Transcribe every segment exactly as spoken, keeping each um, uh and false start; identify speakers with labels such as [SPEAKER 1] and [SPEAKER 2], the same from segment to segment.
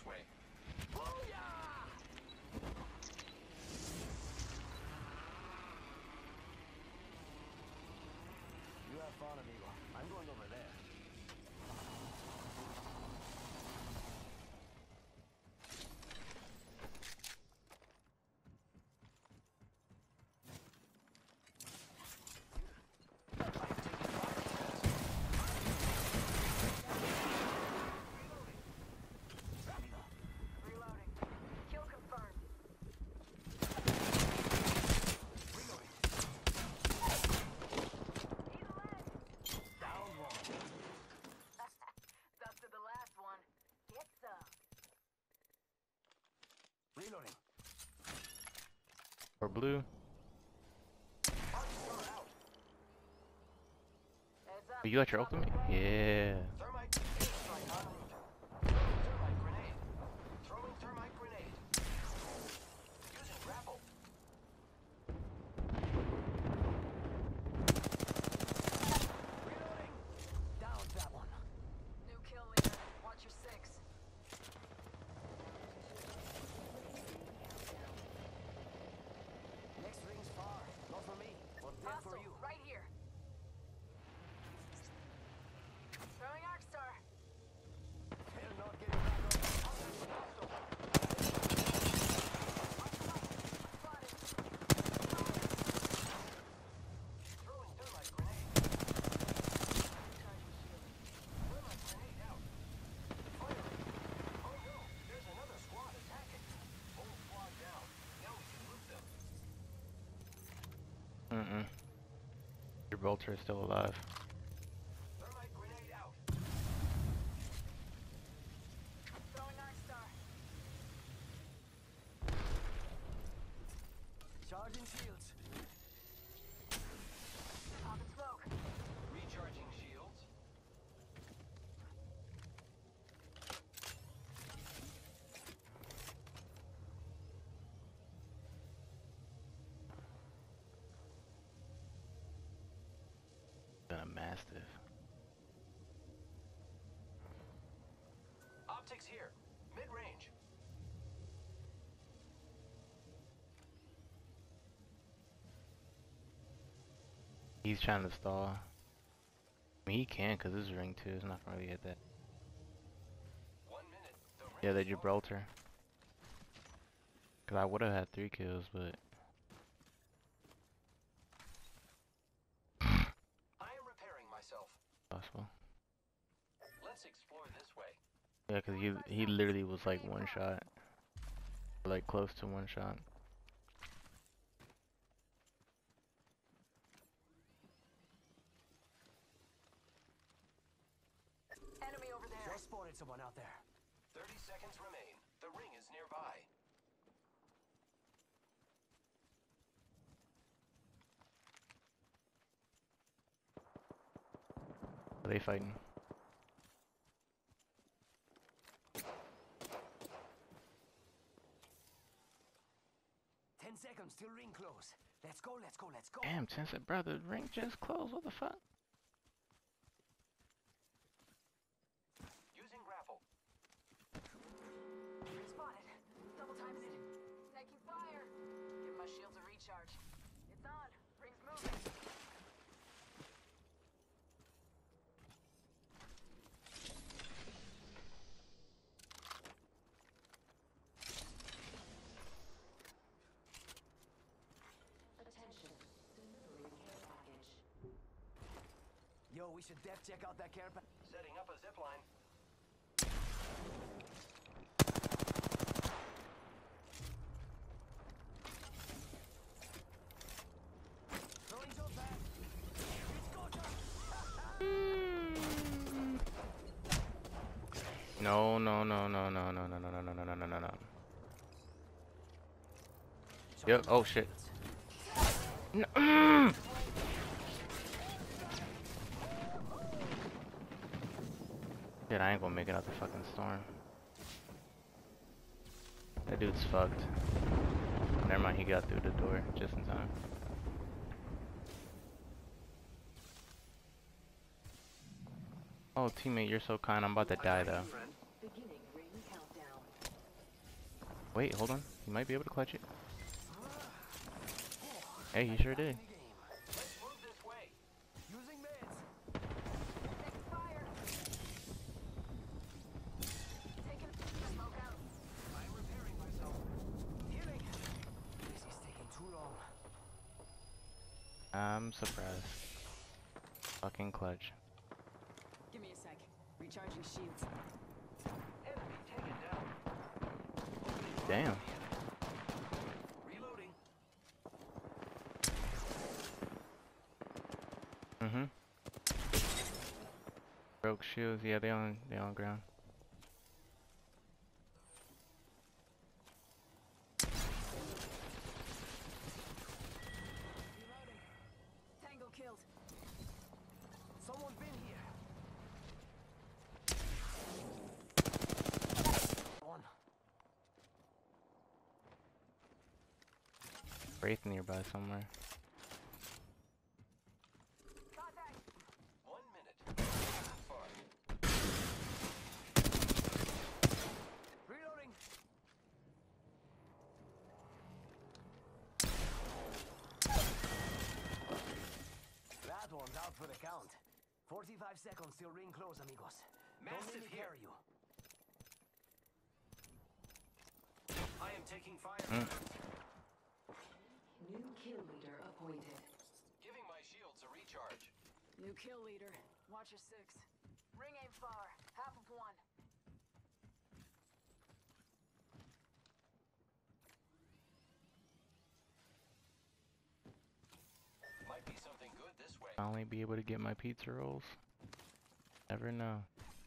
[SPEAKER 1] this way.
[SPEAKER 2] You have fun, amigo. I'm going over there. Reloading.
[SPEAKER 3] Or blue. Oh, you got your ultimate? Yeah.
[SPEAKER 1] Thermite airstrike en route. Thermite grenade. Throwing thermite grenade. Using grapple.
[SPEAKER 2] Reloading. Down that one.
[SPEAKER 4] New kill leader. Watch your six.
[SPEAKER 2] Next ring's far. Not for me, but dead for
[SPEAKER 4] Hostile,
[SPEAKER 2] you.
[SPEAKER 4] right here. Throwing Arc Star.
[SPEAKER 2] They're not getting back up.
[SPEAKER 4] Spotted.
[SPEAKER 1] Throwing thermite grenade.
[SPEAKER 4] Charging shield.
[SPEAKER 1] Thermite grenade out. Firing. Oh no, there's another squad attacking. Whole squad down. Now we can loot them.
[SPEAKER 3] Mm-mm. Gibraltar is still alive.
[SPEAKER 1] Thermite grenade out.
[SPEAKER 4] Throwing Arc Star.
[SPEAKER 2] Charging shields.
[SPEAKER 4] Popping smoke.
[SPEAKER 1] Recharging shields.
[SPEAKER 3] Been a mastiff.
[SPEAKER 1] Optics here. Mid-range.
[SPEAKER 3] He's trying to stall. I mean, he can because this is ring two. It's not gonna really hit that.
[SPEAKER 1] One minute. The ring
[SPEAKER 3] Yeah, the
[SPEAKER 1] is low.
[SPEAKER 3] Gibraltar. Cause I would have had three kills, but
[SPEAKER 1] I am repairing myself.
[SPEAKER 3] possible.
[SPEAKER 1] Let's explore this way.
[SPEAKER 3] Yeah, cause he he literally was like one shot, or like close to one shot.
[SPEAKER 4] Enemy over there.
[SPEAKER 2] Just spotted someone out there.
[SPEAKER 1] Thirty seconds remain. The ring is nearby.
[SPEAKER 3] Are they fighting?
[SPEAKER 2] Ten seconds till ring close. Let's go, let's go, let's go.
[SPEAKER 3] Damn, since it, bro, the ring just closed. What the fuck?
[SPEAKER 1] Using grapple.
[SPEAKER 4] Spotted. Double timing it. Taking fire. Give my shields a recharge. It's on. Ring's moving.
[SPEAKER 5] Attention, delivering care package.
[SPEAKER 2] Yo, we should def check out that care pack.
[SPEAKER 1] Setting up a zip line.
[SPEAKER 2] Throwing so fast. It's go time.
[SPEAKER 3] No, no, no, no, no, no, no, no, no, no, no, no, no, no. Yep. Oh shit. No. Mm. Dude, I ain't gonna make it out the fucking storm. That dude's fucked. Never mind, he got through the door just in time. Oh, teammate, you're so kind. I'm about to die though.
[SPEAKER 5] Beginning ring countdown.
[SPEAKER 3] Wait, hold on. He might be able to clutch it. Hey, he sure did.
[SPEAKER 1] Let's move this way.
[SPEAKER 2] Using meds.
[SPEAKER 4] Taking fire. Taking smoke out.
[SPEAKER 1] I'm repairing myself.
[SPEAKER 2] Healing. This is taking too long.
[SPEAKER 3] I'm surprised. Fucking clutch.
[SPEAKER 4] Give me a sec. Recharging shields.
[SPEAKER 1] Enemy taken down.
[SPEAKER 3] Damn.
[SPEAKER 1] Reloading.
[SPEAKER 3] Mm-hmm. Broke shields. Yeah, they on they on ground.
[SPEAKER 4] Reloading. Tango killed.
[SPEAKER 2] Someone been here. One.
[SPEAKER 3] Wraith nearby somewhere.
[SPEAKER 4] Contact.
[SPEAKER 1] One minute. Not far.
[SPEAKER 2] Reloading. That one's out for the count. Forty-five seconds till ring close, amigos. Don't
[SPEAKER 1] Massive
[SPEAKER 2] let me
[SPEAKER 1] here.
[SPEAKER 2] carry you.
[SPEAKER 1] I am taking fire.
[SPEAKER 3] Mm.
[SPEAKER 5] New kill leader appointed.
[SPEAKER 1] Giving my shields a recharge.
[SPEAKER 4] New kill leader. Watcher six. Ring aim far. Half of one.
[SPEAKER 1] Might be something good this way.
[SPEAKER 3] Finally be able to get my pizza rolls. Never know.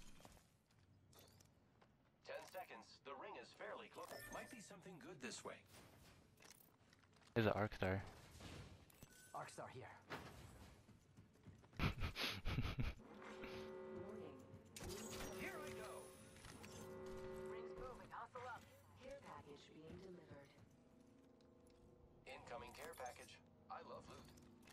[SPEAKER 1] Ten seconds. The ring is fairly close. Might be something good this way.
[SPEAKER 3] There's an arc star.
[SPEAKER 2] Arcstar here.
[SPEAKER 5] Warning.
[SPEAKER 1] Here I go.
[SPEAKER 4] Ring's moving. Hustle up.
[SPEAKER 5] Care package being delivered.
[SPEAKER 1] Incoming care package. I love loot.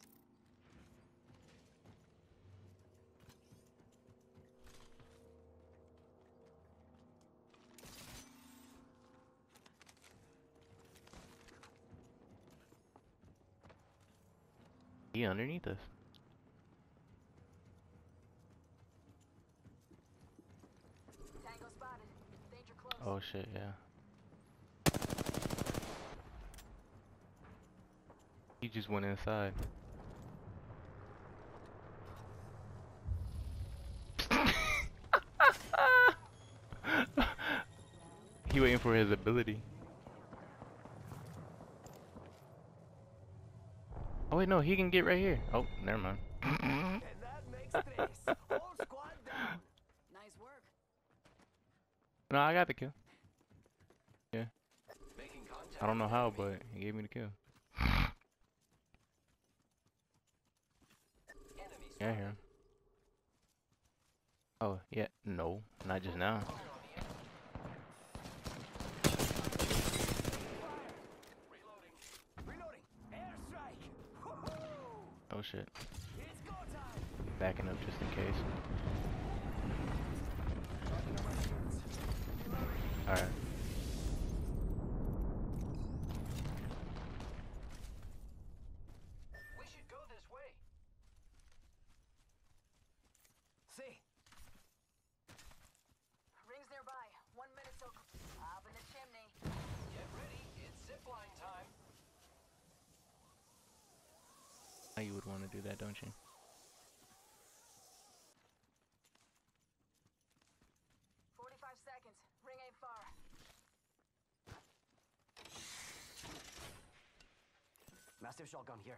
[SPEAKER 3] He underneath us.
[SPEAKER 4] Tango spotted. Danger close.
[SPEAKER 3] Oh shit, yeah. He just went inside. He waiting for his ability. Oh wait, no, he can get right here. Oh, never mind.
[SPEAKER 2] And that makes tres. Whole squad down.
[SPEAKER 4] Nice work.
[SPEAKER 3] No, I got the kill. Yeah,
[SPEAKER 1] Making contact.
[SPEAKER 3] I don't know
[SPEAKER 1] with
[SPEAKER 3] how,
[SPEAKER 1] enemy.
[SPEAKER 3] but he gave me the kill.
[SPEAKER 1] Enemy
[SPEAKER 3] Yeah, I
[SPEAKER 1] spotted.
[SPEAKER 3] hear him. Oh, yeah, no, not just now.
[SPEAKER 1] Fire on the enemy. Reloading.
[SPEAKER 2] Reloading. Airstrike. Woohoo!
[SPEAKER 3] Oh shit.
[SPEAKER 2] It's go time.
[SPEAKER 3] Backing up just in case.
[SPEAKER 2] Charging on my shields.
[SPEAKER 3] Alright.
[SPEAKER 1] We should go this way.
[SPEAKER 2] See.
[SPEAKER 4] Ring's nearby. One minute till. Up in the chimney.
[SPEAKER 1] Get ready. It's zipline time.
[SPEAKER 3] Now you would want to do that, don't you?
[SPEAKER 4] Forty-five seconds. Ring aim far.
[SPEAKER 2] Massive shotgun here.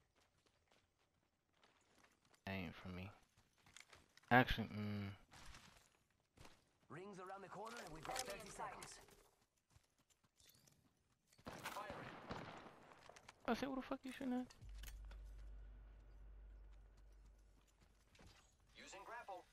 [SPEAKER 3] That ain't for me. Actually, mm,
[SPEAKER 2] Rings around the corner and we've got
[SPEAKER 4] Enemy
[SPEAKER 2] thirty
[SPEAKER 4] in sight.
[SPEAKER 2] seconds.
[SPEAKER 1] Firing.
[SPEAKER 3] I said, what the fuck you shooting at?
[SPEAKER 1] Using grapple.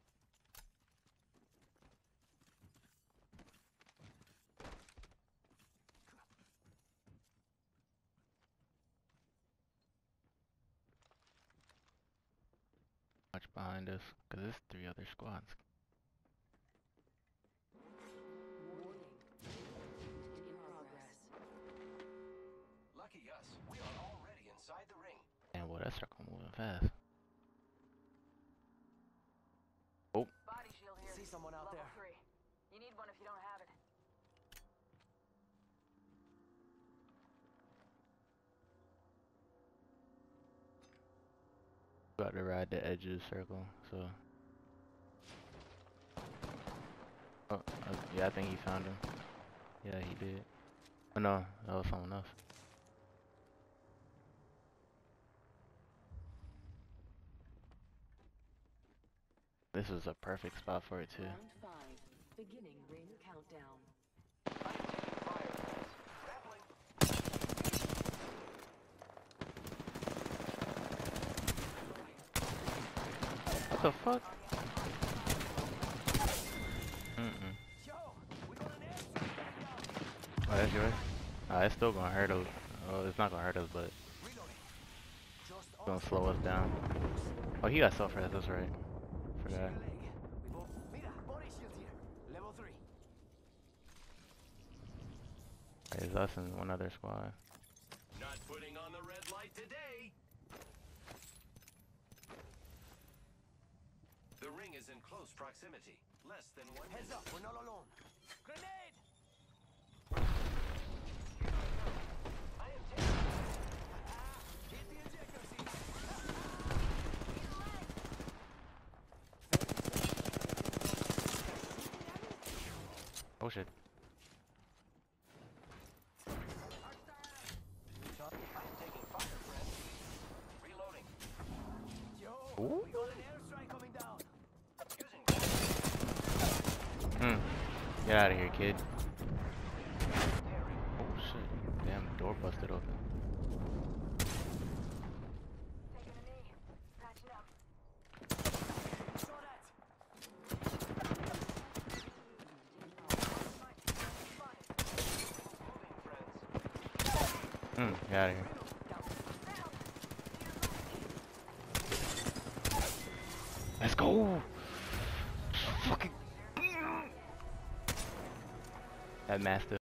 [SPEAKER 3] Watch behind us, cause there's three other squads.
[SPEAKER 5] Warning. In
[SPEAKER 3] that circle moving fast. Oh,
[SPEAKER 4] Body shield here.
[SPEAKER 2] See someone out
[SPEAKER 4] Level
[SPEAKER 2] there.
[SPEAKER 4] three. You need one if you don't have it.
[SPEAKER 3] about to ride the edge of the circle, so. Oh, uh, yeah, I think he found him. Yeah, he did. Oh no, that was someone else. This is a perfect spot for it too.
[SPEAKER 5] Round five. Beginning ring countdown.
[SPEAKER 1] I am taking fire, friends. Grappling.
[SPEAKER 3] What the fuck? Mm-mm.
[SPEAKER 2] Yo, we got an airstrike.
[SPEAKER 3] Oh, that's yours? Uh, it's still gonna hurt us. Oh, it's not gonna hurt us, but
[SPEAKER 2] Reloading. Just
[SPEAKER 3] it's gonna slow us down. Oh, he got self-res, that's right. Forgot.
[SPEAKER 2] Leg. We both. Mira, body shield here. Level three.
[SPEAKER 3] It's us and one other squad.
[SPEAKER 1] Not putting on the red light today. The ring is in close proximity. Less than one
[SPEAKER 2] Heads
[SPEAKER 1] minute.
[SPEAKER 2] up, we're not alone. Grenade!
[SPEAKER 1] I am taking
[SPEAKER 2] Hit the ejector seat.
[SPEAKER 3] Oh shit.
[SPEAKER 1] I'm taking fire, friends. Reloading.
[SPEAKER 2] Yo,
[SPEAKER 3] Ooh.
[SPEAKER 2] we got an airstrike coming down.
[SPEAKER 1] Using
[SPEAKER 3] Hmm. Get out of here, kid.
[SPEAKER 1] tearing.
[SPEAKER 3] Oh shit. Damn, door busted open.
[SPEAKER 4] Taking a knee. Patching up.
[SPEAKER 2] Saw that.
[SPEAKER 1] Moving, friends.
[SPEAKER 3] Hmm. Get out of here. Let's go. Fucking. That master.